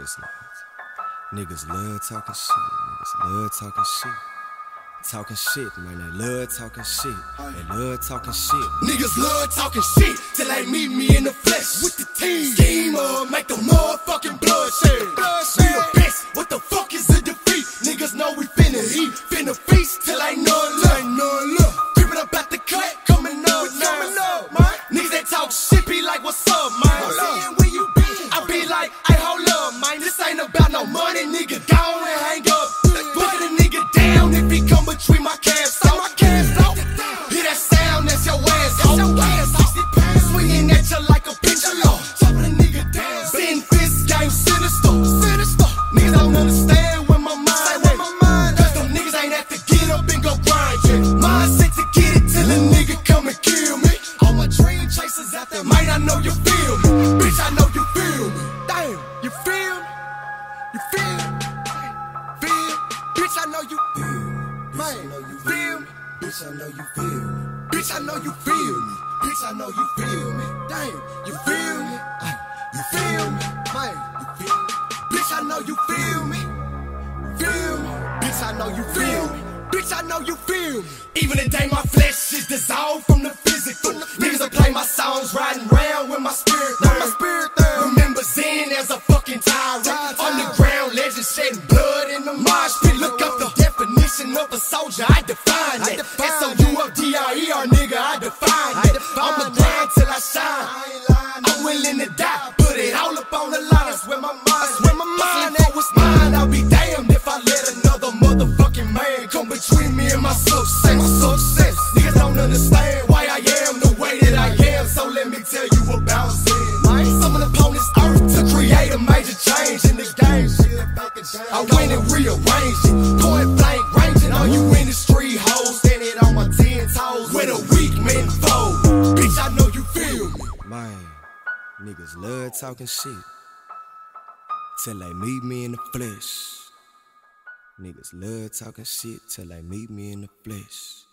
this night. Niggas love talking shit. Niggas love talking shit. Talking shit, man, they love talking shit. They love talking shit. Niggas love talking shit till they meet me in the flesh with the team. Scheme make the motherfucking blood shed. We the best, what the fuck is a defeat? Niggas know we finna eat, finna feast till ain't no love. Creeping up at the cut, coming up now. Niggas that talk shit be like, what's up, man? Where you been? I be like, hey, hold up, man, this ain't about no money, nigga. Go on and hang up. Put a nigga down if he come between my calves. Hear that sound, that's your ass, ho. 60 pounds swinging at you like a pendulum. Chopping a nigga down. Sin fist game sinister. Niggas don't understand where my mind at. Cause them niggas ain't have to get up and go grind yet. Mindset to get it till a nigga come and kill me. All my dream chasers out there, might I know you feel me. Bitch, I know you feel me. Damn, you feel me? You feel me? Bitch, I know you feel me. Man, feel me? Bitch, I know you feel me. Bitch, I know you feel me. Bitch, I know you feel me. Damn, you feel me? You feel me? Man, you feel me? Bitch, I know you feel me. Feel me? Bitch, I know you feel me. Bitch, I know you feel me. Even the day my flesh is dissolved from the physical. Niggas that play my songs riding round with my spirit there. Remember Zen as a fucking tyrant. Underground legend shedding blood in the mosh pit. Look up the definition of a soldier, I define it. soundcloud, nigga, I define it. I'ma grind till I shine. I'm willing to die, put it all up on the line. That's where my mind at. What's mine, I'll be damned if I let another motherfucking man come between me and my success. Niggas don't understand why I am the way that I am, so let me tell you about sin. Some of the opponents earth to create a major change in the game. I went and rearranged it, point blank ranging all you industry hoes, standing on my 10 toes with a weak men fold. Bitch, I know you feel me. Man, niggas love talking shit till they meet me in the flesh. Niggas love talking shit till they meet me in the flesh.